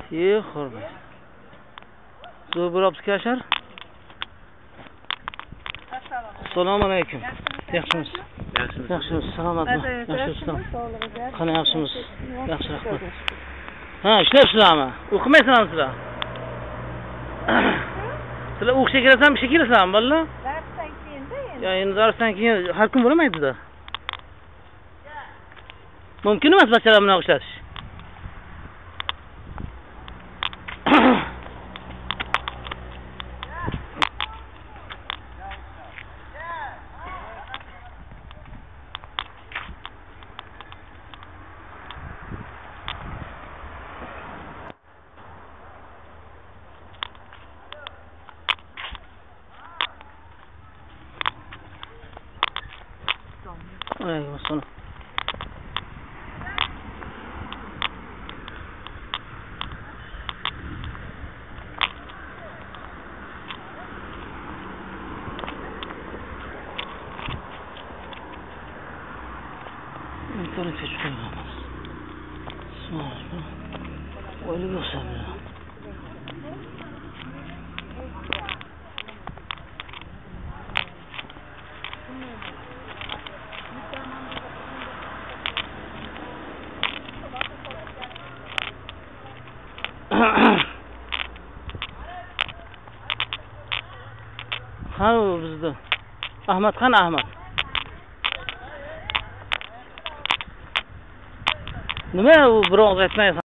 Yo'q, hurmat. Zo'rab kashar. Assalomu alaykum. Yaxshimisiz? Yaxshimisiz. Salomatmi? Yaxshimisiz. Qani yaxshimisiz? Yaxshi rahmat. Ha, ishlayapsizlarmi? O'qimaysizlarmi sizlar? Sizlar o'qishga kirasanmi, ishga kirasanmi, bolalar? Darsdan keyin-da endi. Ya, endi darsdan keyin har kun bo'lmaydi-da. Mumkin emas bachchalar bilan ishlatish. Alaykum assalom. Internet hiç koyamaz. Sonra öyle yoksa bile. Ha o bizde. Ahmet Khan Ahmet. Nima u bir og'iz aytmaysan?